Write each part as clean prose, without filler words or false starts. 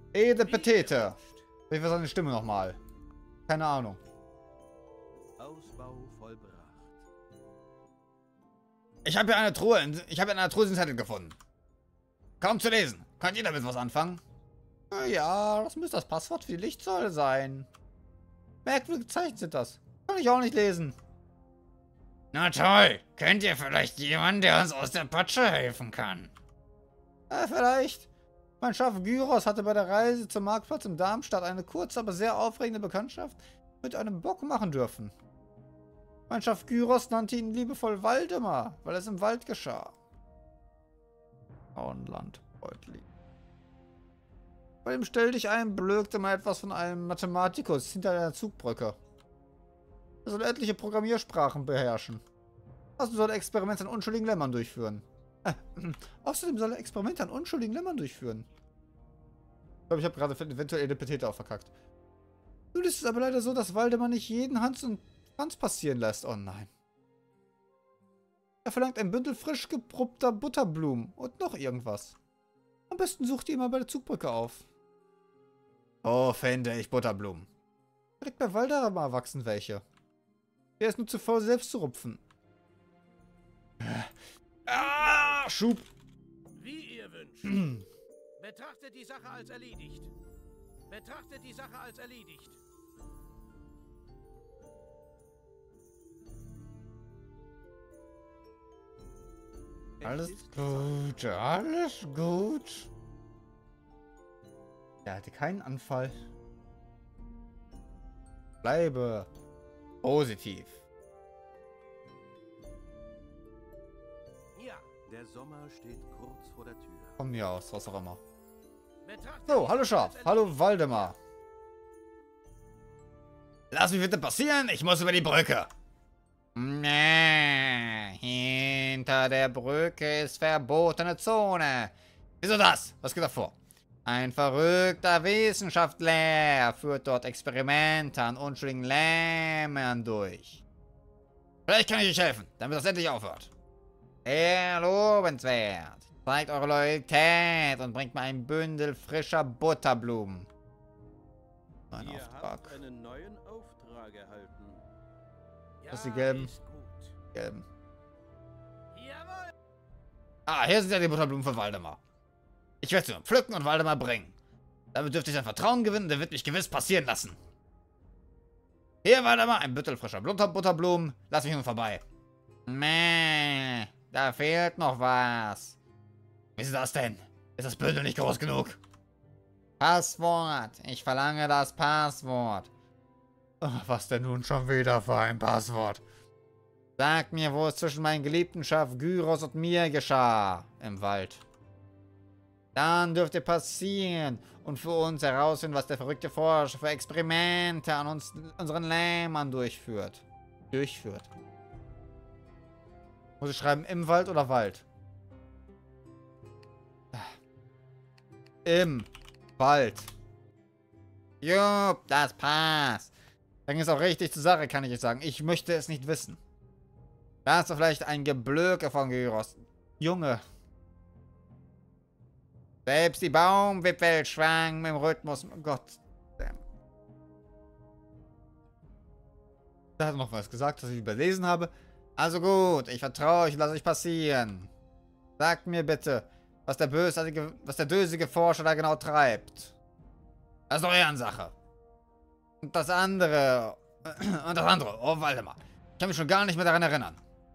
Ede Petete. Wie war seine Stimme nochmal? Keine Ahnung. Ausbau vollbracht. Ich habe hier eine Truhe. Ich habe in einer Truhe den Zettel gefunden. Kaum zu lesen. Könnt ihr damit was anfangen? Na ja, das müsste das Passwort für die Lichtsäule sein. Merkwürdige Zeichen sind das. Kann ich auch nicht lesen. Na toll. Kennt ihr vielleicht jemanden, der uns aus der Patsche helfen kann? Vielleicht. Mein Schaf Gyros hatte bei der Reise zum Marktplatz in Darmstadt eine kurze, aber sehr aufregende Bekanntschaft mit einem Bock machen dürfen. Mein Schaf Gyros nannte ihn liebevoll Waldemar, weil es im Wald geschah. Auenland, Beutli. Bei dem Stell dich ein, blökte mal etwas von einem Mathematikus hinter einer Zugbrücke. Er soll etliche Programmiersprachen beherrschen. Außerdem soll er Experimente an unschuldigen Lämmern durchführen. Außerdem soll er Experimente an unschuldigen Lämmern durchführen. Ich glaube, ich habe gerade eventuell eine Petete auch verkackt. Nun ist es aber leider so, dass Waldemar nicht jeden Hans und Franz passieren lässt. Oh nein. Er verlangt ein Bündel frisch geprobter Butterblumen und noch irgendwas. Am besten sucht ihr ihn mal bei der Zugbrücke auf. Oh, fände ich Butterblumen. Direkt bei Waldemar wachsen welche. Der ist nur zu faul, selbst zu rupfen. Ah, Schub. Wie ihr wünscht. Betrachtet die Sache als erledigt. Betrachtet die Sache als erledigt. Alles gut, alles gut. Er hatte keinen Anfall. Bleibe positiv. Ja, der Sommer steht kurz vor der Tür. Von mir aus, was auch immer. Betrachtet So, die hallo Sache Schaf. als Hallo erledigt. Waldemar. Lass mich bitte passieren, ich muss über die Brücke. Nee, hinter der Brücke ist verbotene Zone. Wieso das? Was geht da vor? Ein verrückter Wissenschaftler führt dort Experimente an unschuldigen Lämmern durch. Vielleicht kann ich euch helfen, damit das endlich aufhört. Sehr lobenswert. Zeigt eure Loyalität und bringt mir ein Bündel frischer Butterblumen. Mein Ihr Auftrag. habt einen neuen Auftrag erhalten. Ja, Das ist die gelben. ist gut. Gelben. Jawohl. Ah, hier sind ja die Butterblumen für Waldemar. Ich werde sie nur pflücken und Waldemar bringen. Damit dürfte ich sein Vertrauen gewinnen, der wird mich gewiss passieren lassen. Hier, Waldemar, ein Büttel frischer Butterblumen. Lass mich nun vorbei. Mäh, da fehlt noch was. Wie ist das denn? Ist das Bündel nicht groß genug? Passwort. Ich verlange das Passwort. Oh, was denn nun schon wieder für ein Passwort? Sag mir, wo es zwischen meinem geliebten Schaf Gyros und mir geschah. Im Wald. Dann dürfte passieren und für uns herausfinden, was der verrückte Forscher für Experimente an unseren Lämmern durchführt. Muss ich schreiben, im Wald oder Wald? Im Wald. Jupp, das passt. Dann ist auch richtig zur Sache, kann ich euch sagen. Ich möchte es nicht wissen. Da hast du vielleicht ein Geblöke von Gyros. Junge. Selbst die Baumwipfel schwanken im Rhythmus. Oh Gott. Da hat er noch was gesagt, das ich überlesen habe. Also gut, ich vertraue euch, lasst euch passieren. Sagt mir bitte, was der dösige Forscher da genau treibt. Das ist doch Ehrensache. Und das andere. Oh, Waldemar. Ich kann mich schon gar nicht mehr daran erinnern.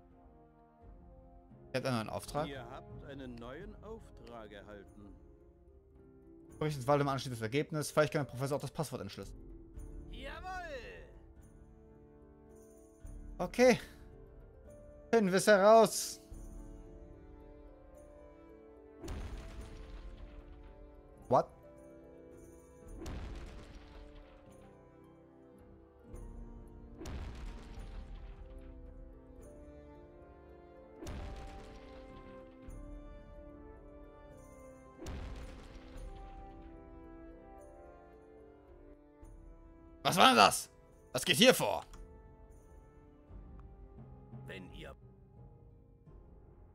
Ihr habt einen Auftrag. Ihr habt einen neuen Auftrag erhalten. Berichtet Waldemar anschließend das Ergebnis. Vielleicht kann der Professor auch das Passwort entschlüsseln. Jawohl! Okay. Finden wir es heraus. What? Was war denn das? Was geht hier vor? Wenn ihr...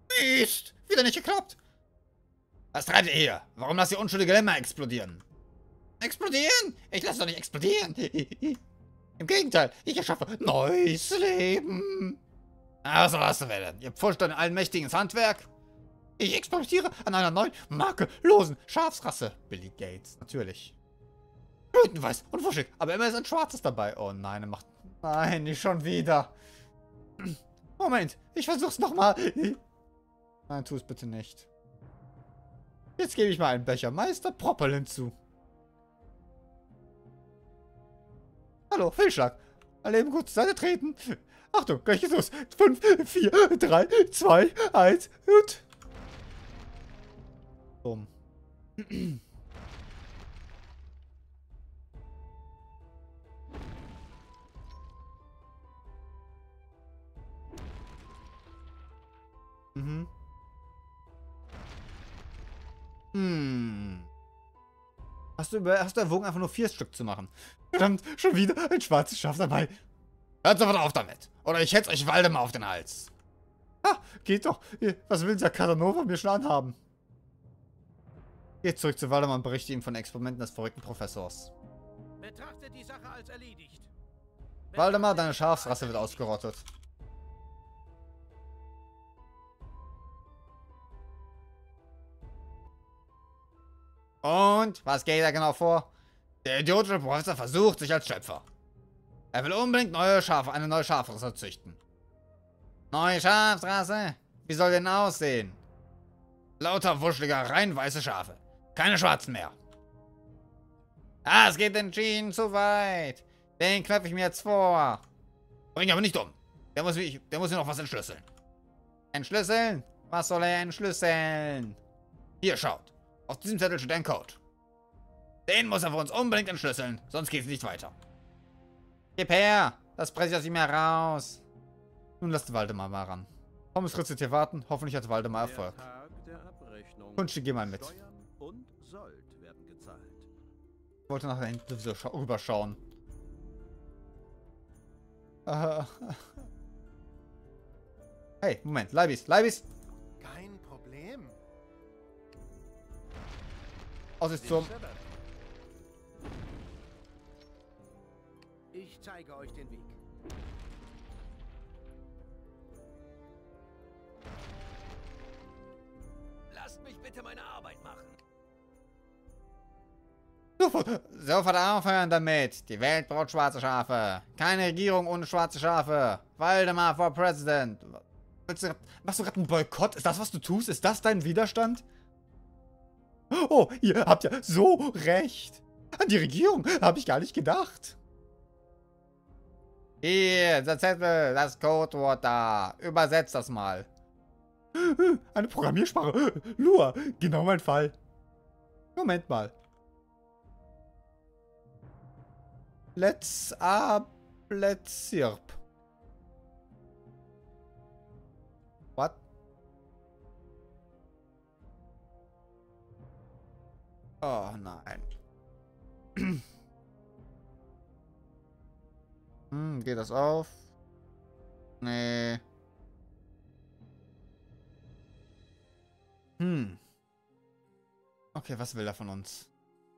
Mist! Wieder nicht geklappt. Was treibt ihr hier? Warum lasst ihr unschuldige Lämmer explodieren? Explodieren! Ich lasse doch nicht explodieren! Im Gegenteil, ich erschaffe neues Leben! Also was du werden. Ihr pfuscht ein allmächtiges Handwerk. Ich experimentiere an einer neuen, makellosen Schafsrasse. Billy Gates, natürlich. Blütenweiß und wuschig, aber immer ist ein Schwarzes dabei. Oh nein, er macht... Nein, nicht schon wieder. Moment, ich versuch's nochmal. Nein, tu es bitte nicht. Jetzt gebe ich mal einen Becher Meister Propel hinzu. Hallo, Fehlschlag. Alle eben kurz zur Seite treten. Achtung, gleich geht's los. 5, 4, 3, 2, 1 und... Bumm. Mhm. Hast du erwogen, einfach nur 4 Stück zu machen? Verdammt, schon wieder ein schwarzes Schaf dabei. Hört sofort auf damit. Oder ich hetze euch Waldemar auf den Hals. Ah, geht doch. Was will dieser Casanova mir schon anhaben? Geht zurück zu Waldemar und berichte ihm von den Experimenten des verrückten Professors. Betrachtet die Sache als erledigt. Waldemar, deine Schafsrasse wird ausgerottet. Und, was geht da genau vor? Der idiotische Professor versucht sich als Schöpfer. Er will unbedingt eine neue Schafrasse züchten. Neue Schafsrasse? Wie soll denn aussehen? Lauter wuscheliger, rein weiße Schafe. Keine schwarzen mehr. Das geht entschieden zu weit. Den knöpfe ich mir jetzt vor. Bring aber nicht um. Der muss mir noch was entschlüsseln. Entschlüsseln? Was soll er entschlüsseln? Hier, schaut. Auf diesem Zettel steht ein Code. Den muss er für uns unbedingt entschlüsseln, sonst geht es nicht weiter. Gib her! Das presse ich aus ihm heraus. Nun lasst Waldemar mal ran. Pommes Fritz wird hier warten. Hoffentlich hat Waldemar Erfolg. Kunsti, geh mal mit. Ich wollte nach da hinten so rüberschauen. Hey, Moment. Leibis. Kein Problem. Aussichtsturm. Ich zeige euch den Weg. Lasst mich bitte meine Arbeit machen. Sofort aufhören damit. Die Welt braucht schwarze Schafe. Keine Regierung ohne schwarze Schafe. Waldemar for President. Machst du gerade einen Boykott? Ist das, was du tust? Ist das dein Widerstand? Oh, ihr habt ja so recht. An die Regierung habe ich gar nicht gedacht. Hier, der Zettel, das Codewort da. Übersetzt das mal. Eine Programmiersprache. Lua, genau mein Fall. Moment mal. Let's sirp. What? Oh nein. Geht das auf? Nee. Okay, was will er von uns?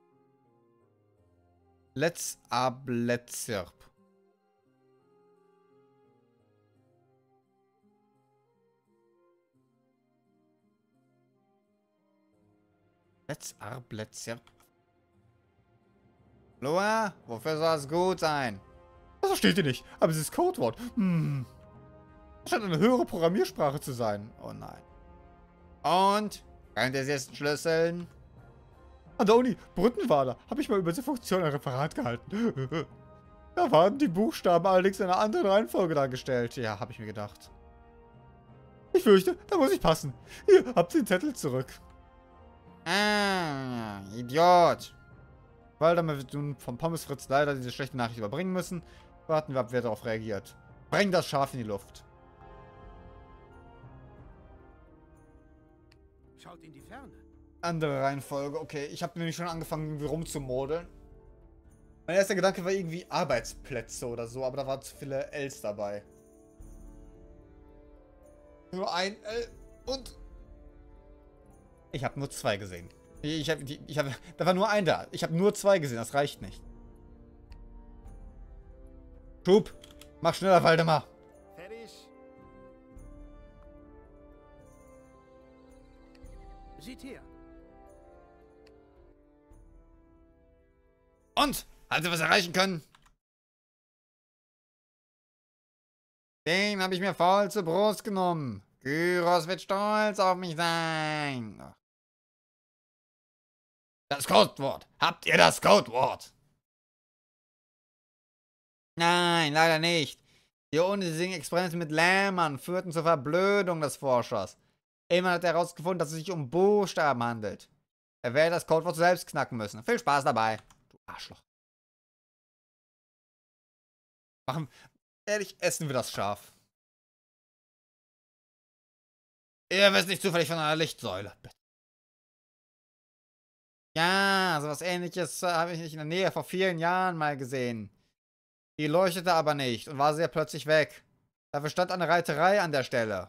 Let's sirp. Let's sirp. Loa, wofür soll es gut sein? Das versteht ihr nicht, aber es ist Codewort. Das scheint eine höhere Programmiersprache zu sein. Oh nein. Und? Könnt ihr sie jetzt entschlüsseln? An der Uni Brüttenwader habe ich mal über diese Funktion ein Referat gehalten. Da waren die Buchstaben allerdings in einer anderen Reihenfolge dargestellt. Ja, habe ich mir gedacht. Ich fürchte, da muss ich passen. Hier, habt den Zettel zurück. Ah, Idiot. Waldemar wird nun vom Pommes Fritz leider diese schlechte Nachricht überbringen müssen. Warten wir ab, wer darauf reagiert. Bring das Schaf in die Luft. Schaut in die Ferne. Andere Reihenfolge. Okay, ich habe nämlich schon angefangen, irgendwie rumzumodeln. Mein erster Gedanke war irgendwie Arbeitsplätze oder so, aber da waren zu viele Ls dabei. Nur ein L und... Ich habe nur 2 gesehen. Da war nur ein da. Ich habe nur 2 gesehen, das reicht nicht. Schub! Mach schneller, Waldemar! Fertig. Seht her. Und? Hat sie was erreichen können? Den habe ich mir voll zur Brust genommen. Gyros wird stolz auf mich sein. Das Codewort. Habt ihr das Codewort? Nein, leider nicht. Die unnötigen Experimente mit Lämmern führten zur Verblödung des Forschers. Immerhin hat er herausgefunden, dass es sich um Buchstaben handelt. Er werde das Codewort selbst knacken müssen. Viel Spaß dabei. Du Arschloch. Ehrlich, essen wir das Schaf. Ihr wisst nicht zufällig von einer Lichtsäule. Ja, sowas Ähnliches habe ich in der Nähe vor vielen Jahren mal gesehen. Die leuchtete aber nicht und war sehr plötzlich weg. Dafür stand eine Reiterei an der Stelle.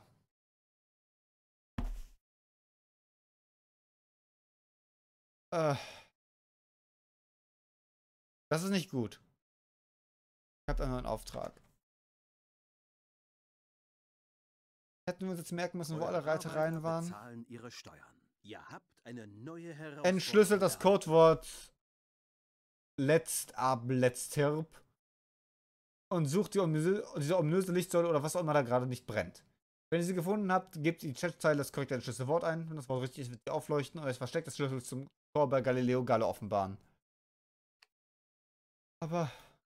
Das ist nicht gut. Ich habe immer einen Auftrag. Hätten wir uns jetzt merken müssen, wo alle Reitereien waren. Bezahlen ihre Steuern. Ihr habt eine neue Herausforderung. Entschlüsselt das Codewort letzt ab letztirb und sucht diese ominöse Lichtsäule oder was auch immer da gerade nicht brennt. Wenn ihr sie gefunden habt, gebt in die Chatzeile das korrekte entschlüsselte Wort ein. Wenn das Wort richtig ist, wird sie aufleuchten und euch verstecktes Schlüssel zum Tor bei Galileo Gallo offenbaren. Aber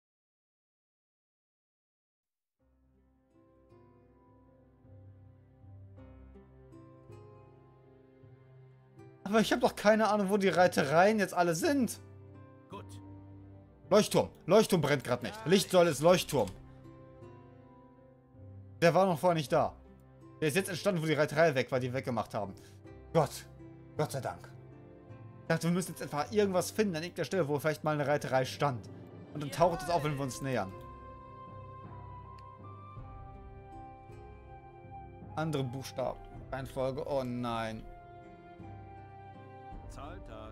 ich habe doch keine Ahnung, wo die Reitereien jetzt alle sind. Gut. Leuchtturm. Leuchtturm brennt gerade nicht. Lichtsäule ist Leuchtturm. Der war noch vorher nicht da. Der ist jetzt entstanden, wo die Reiterei weg war, die weggemacht haben. Gott. Gott sei Dank. Ich dachte, wir müssen jetzt einfach irgendwas finden an irgendeiner Stelle, wo vielleicht mal eine Reiterei stand. Und dann taucht es auf, wenn wir uns nähern. Andere Buchstaben. Reihenfolge. Oh nein. Zahltag.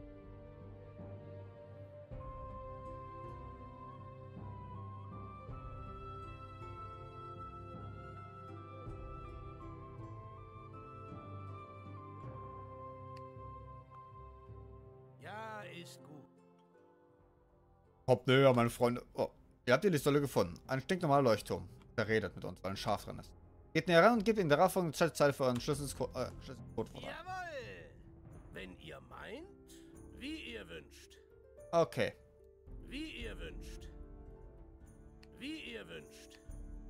Ja, ist gut. Kommt näher, meine Freunde. Oh, ihr habt die Lichtsäule gefunden. Ein stinknormaler Leuchtturm. Der redet mit uns, weil ein Schaf drin ist. Geht näher ran und gebt in der darauffolgenden Chatzeile für euren Schlüsselcode vor. Jawohl! Wenn ihr meint, wie ihr wünscht. Okay. Wie ihr wünscht. Wie ihr wünscht.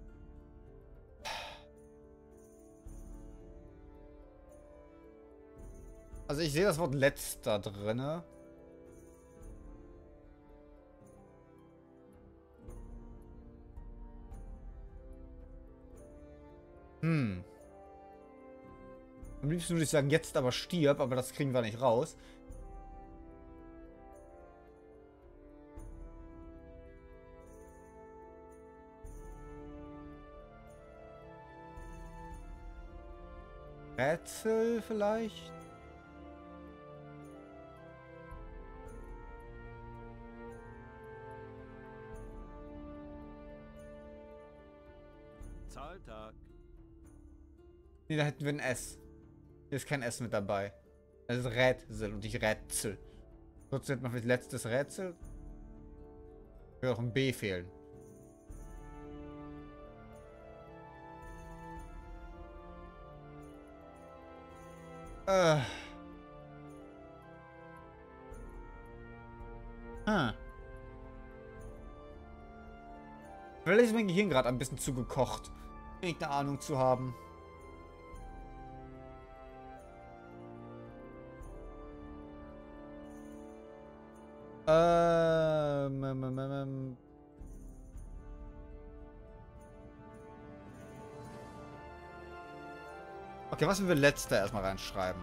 Also ich sehe das Wort letzt da drinne. Am liebsten würde ich sagen, jetzt aber stirb, aber das kriegen wir nicht raus. Rätsel vielleicht? Zahltag. Ne, da hätten wir ein S. Hier ist kein S mit dabei. Das ist Rätsel und nicht Rätsel. Trotzdem hätte man vielleicht letztes Rätsel. Würde auch ein B fehlen. Vielleicht ist mein Gehirn gerade ein bisschen zu gekocht. Irgendeine Ahnung zu haben. Okay, was wir letzter erstmal reinschreiben?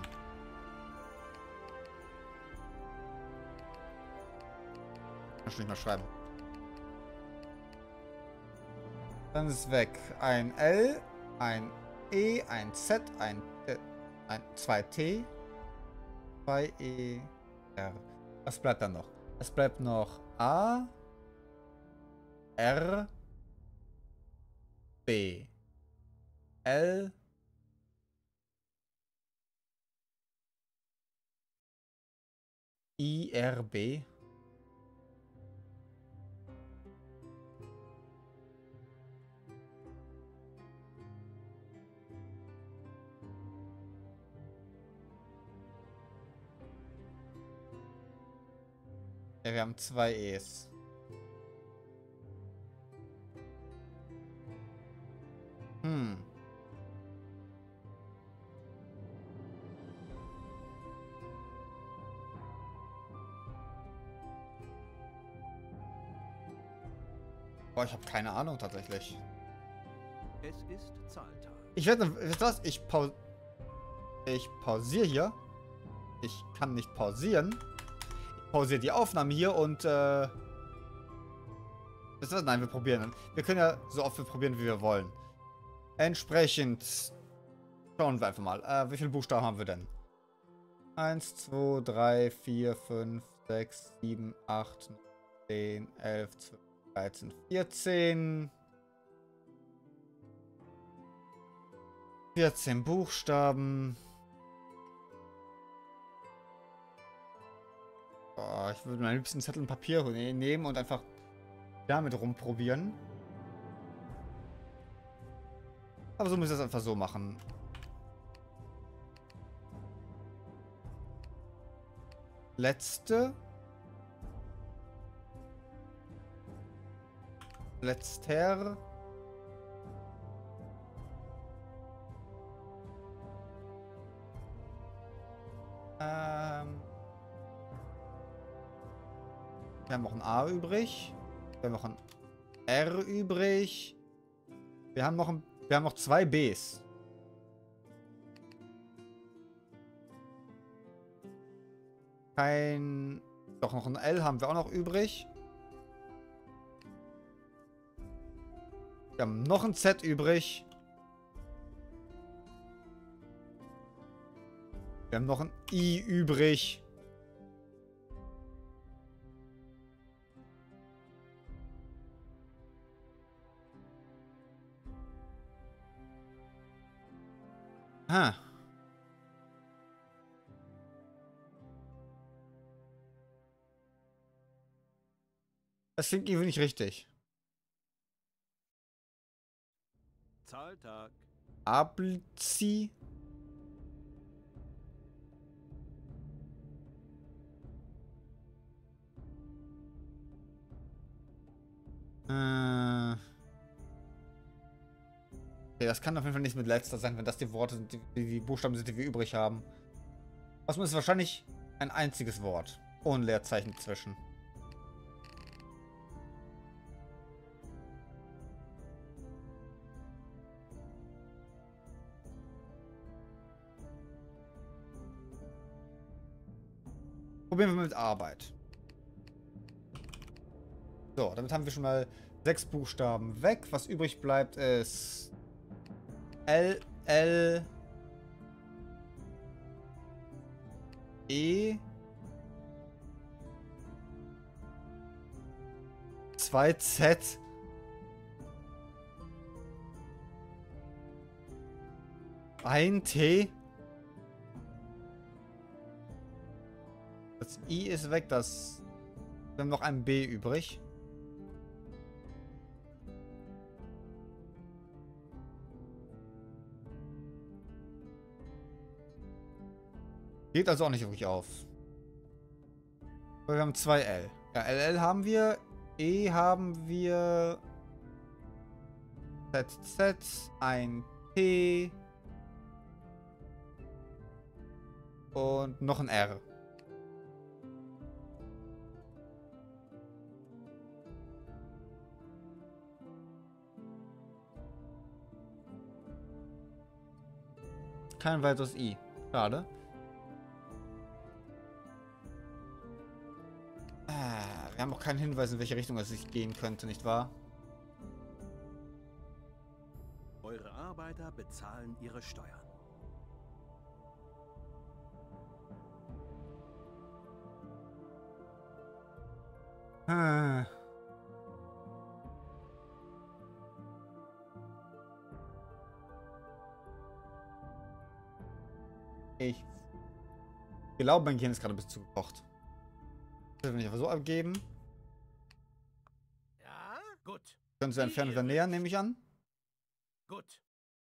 Kannst du nicht mal schreiben. Dann ist es weg. Ein L, ein E, ein Z, ein 2T. 2E, R. Was bleibt dann noch? Es bleibt noch A, R, B, L, I, R, B. Ja, wir haben 2 E's. Boah, ich habe keine Ahnung tatsächlich. Es ist Zahltag. Ich werde, wisst ihr was? Ich pausiere hier. Ich kann nicht pausieren. Ich pausiere die Aufnahme hier und, wisst ihr was? Nein, wir probieren. Wir können ja so oft probieren, wie wir wollen. Entsprechend schauen wir einfach mal. Wie viele Buchstaben haben wir denn? 1, 2, 3, 4, 5, 6, 7, 8, 10, 11, 12, 13, 14. 14 Buchstaben. Oh, ich würde am liebsten Zettel und Papier nehmen und einfach damit rumprobieren. Aber so müssen wir es einfach so machen. Letzter. Wir haben noch ein A übrig. Wir haben noch ein R übrig. Wir haben noch 2 Bs. Doch, noch ein L haben wir auch noch übrig. Wir haben noch ein Z übrig. Wir haben noch ein I übrig. Ha. Das klingt irgendwie nicht richtig. Zahltag. Abzi. Okay, das kann auf jeden Fall nicht mit letzter sein, wenn das die Worte sind, die Buchstaben sind, die wir übrig haben. Was ist wahrscheinlich ein einziges Wort. Ohne Leerzeichen zwischen. Probieren wir mit Arbeit. So, damit haben wir schon mal 6 Buchstaben weg. Was übrig bleibt ist L, L, E, 2 Z, ein T. Das I ist weg, wir haben noch ein B übrig. Geht also auch nicht wirklich auf. Aber wir haben 2 L. Ja, LL haben wir. E haben wir. ZZ. Ein T. Und noch ein R. Kein weiteres I. Schade. Wir haben auch keinen Hinweis, in welche Richtung es sich gehen könnte, nicht wahr? Eure Arbeiter bezahlen ihre Steuern. Hm. Ich glaube, mein Gehirn ist gerade ein bisschen zugekocht. Das will ich einfach so abgeben. Ja, gut. Können Sie entfernen oder nähern, nehme ich an. Gut.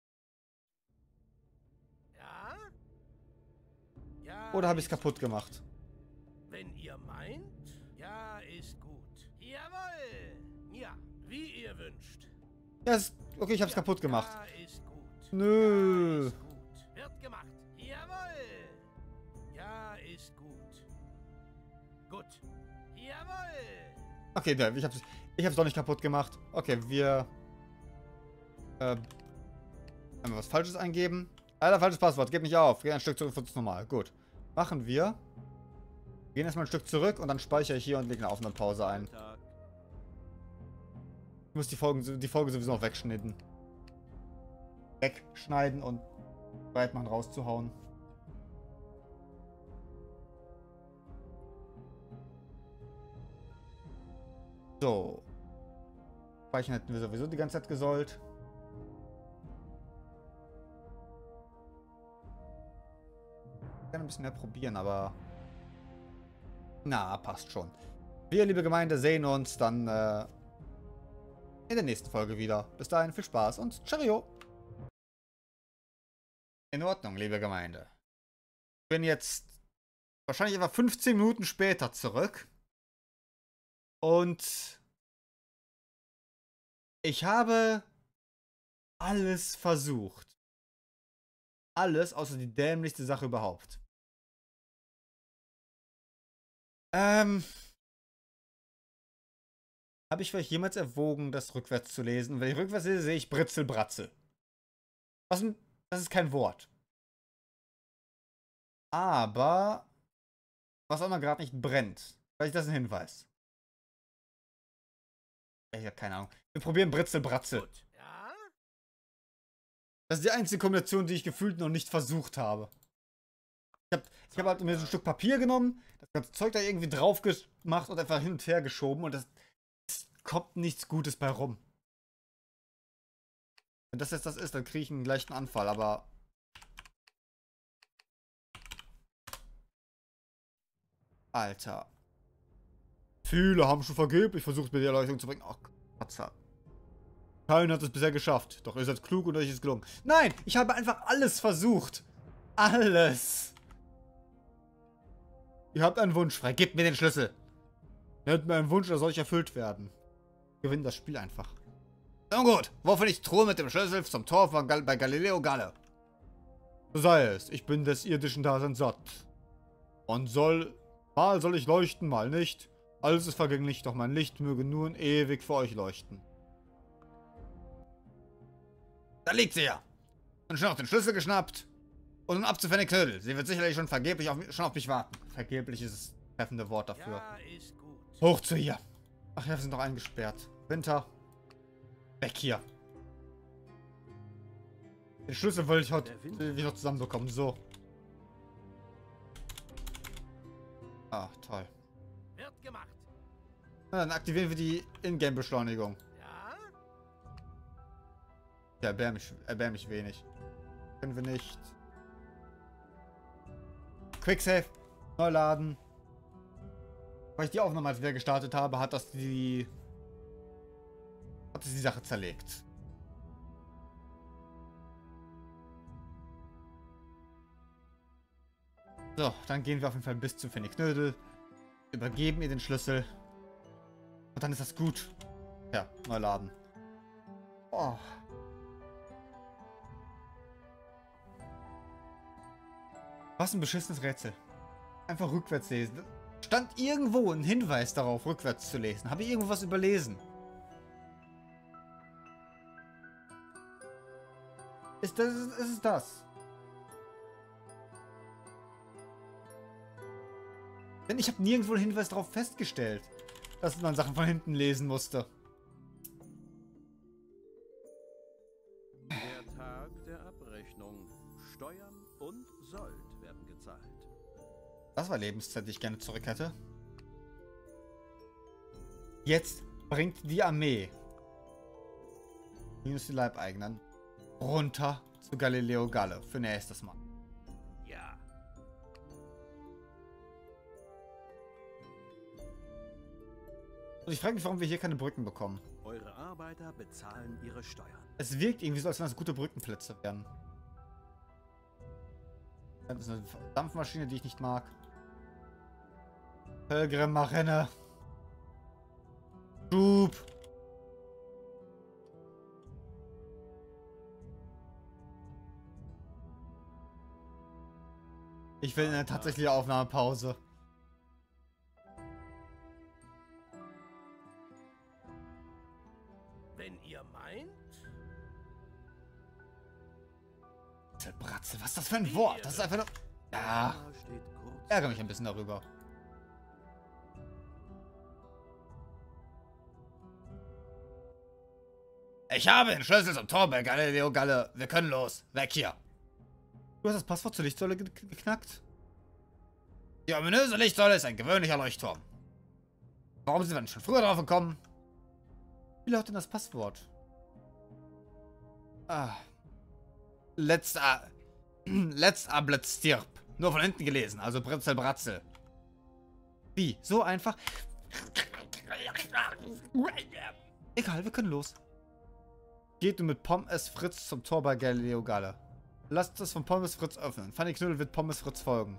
Ja? Ja. Oder habe ich es ist kaputt gemacht? Wenn ihr meint, ja, ist gut. Jawohl. Ja, wie ihr wünscht. Ja, ist, okay, ich habe es Ja, kaputt gemacht. Ja, ist gut. Nö. Ja, ist gut. Wird gemacht. Jawohl. Ja, ist gut. Gut. Jawohl. Okay, ne, ich hab's doch nicht kaputt gemacht. Okay, wir einmal was Falsches eingeben. Alter, falsches Passwort. Gib nicht auf. Geh ein Stück zurück, wird normal. Gut. Machen wir. Gehen erstmal ein Stück zurück und dann speichere ich hier und lege eine Aufnahmepause ein. Ich muss die Folge sowieso noch wegschneiden. Wegschneiden und bereit machen rauszuhauen. So. Speichern hätten wir sowieso die ganze Zeit gesollt. Ich kann ein bisschen mehr probieren, aber... Na, passt schon. Wir, liebe Gemeinde, sehen uns dann in der nächsten Folge wieder. Bis dahin, viel Spaß und Cheerio! In Ordnung, liebe Gemeinde. Ich bin jetzt wahrscheinlich etwa 15 Minuten später zurück. Und ich habe alles versucht. Alles außer die dämlichste Sache überhaupt. Habe ich vielleicht jemals erwogen, das rückwärts zu lesen? Wenn ich rückwärts lese, sehe ich Britzelbratze. Das ist kein Wort. Aber was auch immer gerade nicht brennt. Vielleicht ist das ein Hinweis. Ich habe keine Ahnung. Wir probieren Britzelbratze. Gut. Ja? Das ist die einzige Kombination, die ich gefühlt noch nicht versucht habe. Ich hab halt mir so ein Stück Papier genommen, das ganze Zeug da irgendwie drauf gemacht und einfach hin und her geschoben und es kommt nichts Gutes bei rum. Wenn das jetzt das ist, dann kriege ich einen leichten Anfall, aber... Alter. Viele haben schon vergeblich versucht, mir die Erleuchtung zu bringen. Ach, Patzer. Keiner hat es bisher geschafft. Doch ihr seid klug und euch ist gelungen. Nein, ich habe einfach alles versucht. Alles. Ihr habt einen Wunsch frei. Gebt mir den Schlüssel. Nennt mir einen Wunsch, der soll erfüllt werden. Gewinnt das Spiel einfach. Nun gut, wofür ich Truhe mit dem Schlüssel zum Tor von bei Galileo Galle. So sei es, ich bin des irdischen Daseins satt. Und mal soll ich leuchten, mal nicht. Alles ist vergänglich, doch mein Licht möge nun ewig für euch leuchten. Da liegt sie ja. Und schon noch den Schlüssel geschnappt. Und nun ab zu Knödel. Sie wird sicherlich schon vergeblich auf mich warten. Vergeblich ist das treffende Wort dafür. Ja, ist gut. Hoch zu ihr. Ach ja, wir sind noch eingesperrt. Winter. Weg hier. Den Schlüssel wollte ich heute wieder zusammenbekommen. So. Ah, toll. Wird gemacht. Na, dann aktivieren wir die Ingame-Beschleunigung. Ja? Ja, erbärmlich wenig. Können wir nicht. Quicksave. Neu laden. Weil ich die Aufnahme als wieder gestartet habe, hat es die Sache zerlegt. So, dann gehen wir auf jeden Fall bis zu Knödel. Übergeben ihr den Schlüssel. Und dann ist das gut. Ja, neu laden. Oh. Was ein beschissenes Rätsel. Einfach rückwärts lesen. Stand irgendwo ein Hinweis darauf, rückwärts zu lesen. Habe ich irgendwo was überlesen? Ist es das? Denn ich habe nirgendwo einen Hinweis darauf festgestellt, dass man Sachen von hinten lesen musste. Der Tag der Abrechnung. Steuern und Sold werden gezahlt. Das war Lebenszeit, die ich gerne zurück hätte. Jetzt bringt die Armee minus die Leibeigenen runter zu Galileo Galle für nächstes Mal. Ja. Und ich frage mich, warum wir hier keine Brücken bekommen. Eure Arbeiter bezahlen ihre Steuern. Es wirkt irgendwie so, als wenn das gute Brückenplätze wären. Das ist eine Dampfmaschine, die ich nicht mag. Pelgrim Marine. Schub. Ich will eine tatsächliche Aufnahmepause. Wenn ihr meint. Bratzel, was ist das für ein Wort? Das ist einfach nur... Ja, Steht kurz. ärgere mich ein bisschen darüber. Ich habe den Schlüssel zum Tor bei Galileo Galle. Wir können los. Weg hier. Du hast das Passwort zur Lichtsäule geknackt? Die ominöse Lichtsäule ist ein gewöhnlicher Leuchtturm. Warum sind wir nicht schon früher drauf gekommen? Wie lautet denn das Passwort? Ah. Let's Ablet stirb. Nur von hinten gelesen, also Britzel Bratzel. Wie? So einfach? Egal, wir können los. Geht du mit Pommes Fritz zum Tor bei Galileo Galle. Lasst es von Pommes Fritz öffnen. Fanny Knüttel wird Pommes Fritz folgen.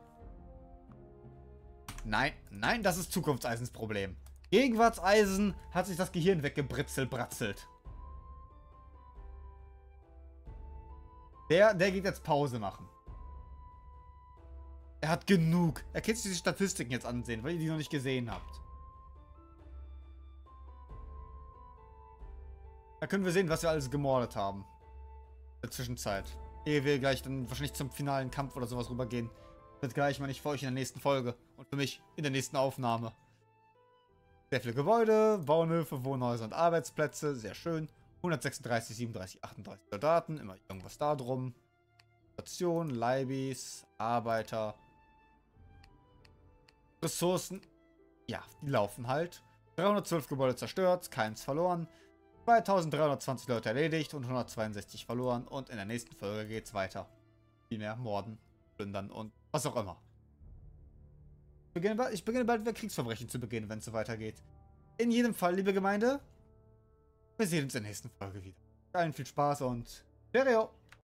Nein, nein, das ist Zukunftseisens Problem. Gegenwartseisen hat sich das Gehirn weggebritzel-bratzelt. Der geht jetzt Pause machen. Er hat genug. Er kann sich diese Statistiken jetzt ansehen, weil ihr die noch nicht gesehen habt. Da können wir sehen, was wir alles gemordet haben. In der Zwischenzeit. Ehe wir gleich dann wahrscheinlich zum finalen Kampf oder sowas rübergehen. Wird gleich mal nicht für euch in der nächsten Folge. Und für mich in der nächsten Aufnahme. Sehr viele Gebäude, Bauernhöfe, Wohnhäuser und Arbeitsplätze. Sehr schön. 136, 37, 38 Soldaten. Immer irgendwas da drum. Station, Leibis, Arbeiter. Ressourcen. Ja, die laufen halt. 312 Gebäude zerstört, keins verloren. 2320 Leute erledigt und 162 verloren. Und in der nächsten Folge geht's weiter. Viel mehr morden, plündern und was auch immer. Ich beginne bald wieder Kriegsverbrechen zu begehen, wenn es so weitergeht. In jedem Fall, liebe Gemeinde, wir sehen uns in der nächsten Folge wieder. Allen viel Spaß und Cheerio!